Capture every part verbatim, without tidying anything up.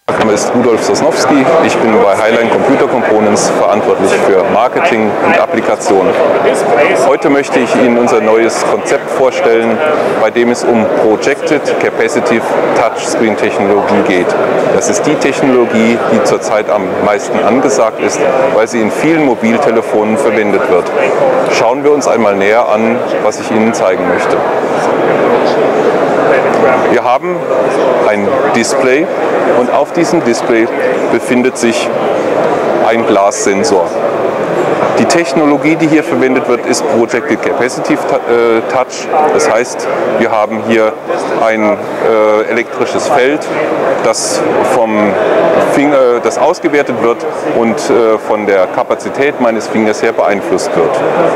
Mein Name ist Rudolf Sosnowski. Ich bin bei Highline Computer Components verantwortlich für Marketing und Applikation. Heute möchte ich Ihnen unser neues Konzept vorstellen, bei dem es um Projected Capacitive Touchscreen Technologie geht. Das ist die Technologie, die zurzeit am meisten angesagt ist, weil sie in vielen Mobiltelefonen verwendet wird. Schauen wir uns einmal näher an, was ich Ihnen zeigen möchte. Wir haben ein Display und auf diesem Display befindet sich ein Glassensor. Die Technologie, die hier verwendet wird, ist Projected Capacitive Touch. Das heißt, wir haben hier ein äh, elektrisches Feld, das vom Finger, das ausgewertet wird und äh, von der Kapazität meines Fingers her beeinflusst wird.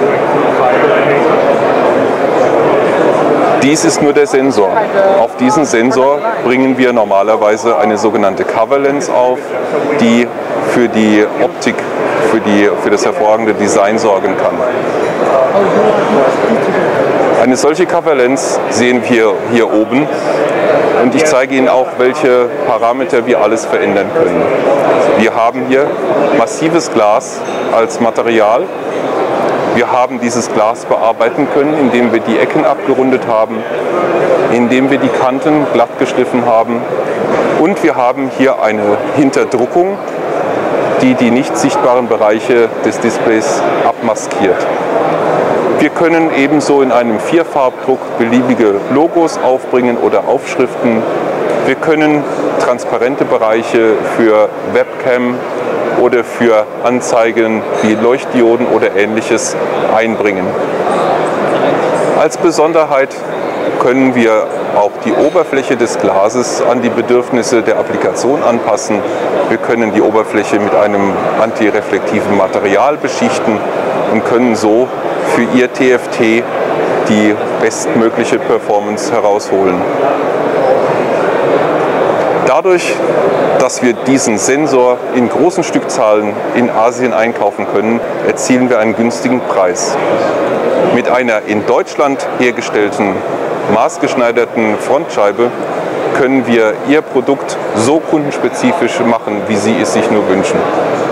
Dies ist nur der Sensor. Auf diesen Sensor bringen wir normalerweise eine sogenannte Cover Lens auf, die für die Optik, für, die, für das hervorragende Design sorgen kann. Eine solche Cover Lens sehen wir hier oben und ich zeige Ihnen auch, welche Parameter wir alles verändern können. Wir haben hier massives Glas als Material. Wir haben dieses Glas bearbeiten können, indem wir die Ecken abgerundet haben, indem wir die Kanten glatt geschliffen haben. Und wir haben hier eine Hinterdruckung, die die nicht sichtbaren Bereiche des Displays abmaskiert. Wir können ebenso in einem Vierfarbdruck beliebige Logos aufbringen oder Aufschriften. Wir können transparente Bereiche für Webcam oder für Anzeigen wie Leuchtdioden oder Ähnliches einbringen. Als Besonderheit können wir auch die Oberfläche des Glases an die Bedürfnisse der Applikation anpassen. Wir können die Oberfläche mit einem antireflektiven Material beschichten und können so für Ihr T F T die bestmögliche Performance herausholen. Dadurch, dass wir diesen Sensor in großen Stückzahlen in Asien einkaufen können, erzielen wir einen günstigen Preis. Mit einer in Deutschland hergestellten, maßgeschneiderten Frontscheibe können wir Ihr Produkt so kundenspezifisch machen, wie Sie es sich nur wünschen.